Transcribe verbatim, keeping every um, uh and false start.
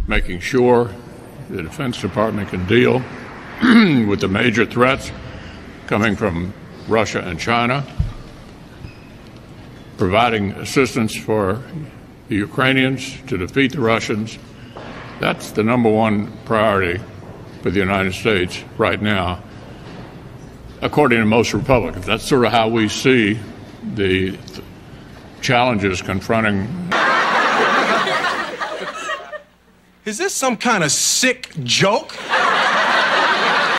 making sure the Defense Department can deal with the major threats coming from Russia and China, providing assistance for the Ukrainians to defeat the Russians. That's the number one priority for the United States right now, according to most Republicans. That's sort of how we see the th- challenges confronting. Is this some kind of sick joke?